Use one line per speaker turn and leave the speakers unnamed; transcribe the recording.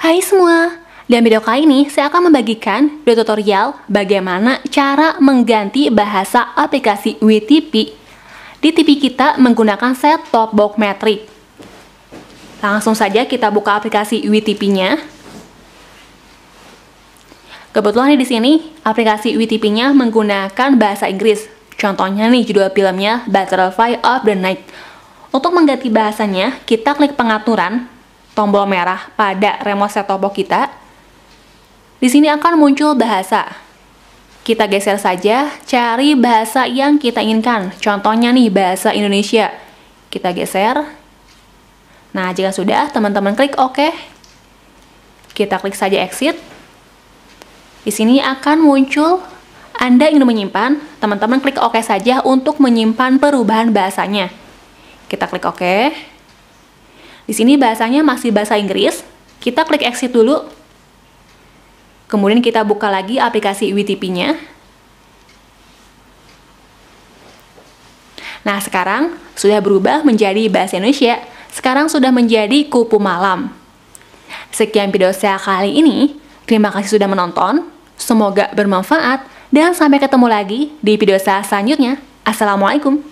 Hai semua, dalam video kali ini saya akan membagikan video tutorial bagaimana cara mengganti bahasa aplikasi WeTV di TV kita menggunakan set-top box metrik. Langsung saja kita buka aplikasi WeTV-nya. Kebetulan di sini aplikasi WeTV-nya menggunakan bahasa Inggris. Contohnya nih judul filmnya Butterfly of the Night. Untuk mengganti bahasanya, kita klik pengaturan tombol merah pada remote set-top box kita. Di sini akan muncul bahasa. Kita geser saja, cari bahasa yang kita inginkan. Contohnya nih bahasa Indonesia. Kita geser. Nah, jika sudah, teman-teman klik OK. Kita klik saja exit. Di sini akan muncul Anda ingin menyimpan, teman-teman klik OK saja untuk menyimpan perubahan bahasanya. Kita klik OK. Di sini bahasanya masih bahasa Inggris. Kita klik exit dulu. Kemudian kita buka lagi aplikasi WeTV-nya. Nah, sekarang sudah berubah menjadi bahasa Indonesia. Sekarang sudah menjadi Kupu Malam. Sekian video saya kali ini. Terima kasih sudah menonton. Semoga bermanfaat. Dan sampai ketemu lagi di video saya selanjutnya. Assalamualaikum.